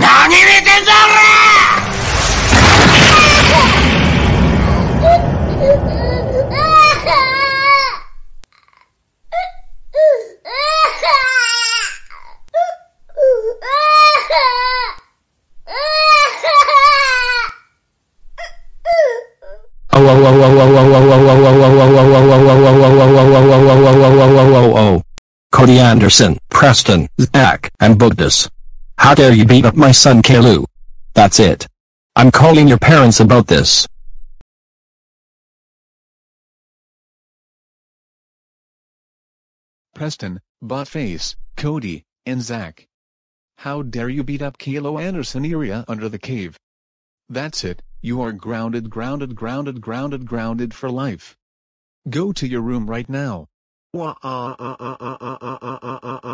何見てんだ Cody Anderson, Preston, Zach, and Bugdus. How dare you beat up my son Caillou? That's it. I'm calling your parents about this. Preston, Buttface, Cody, and Zach. How dare you beat up Caillou Andersoneria under the cave? That's it, you are grounded for life. Go to your room right now.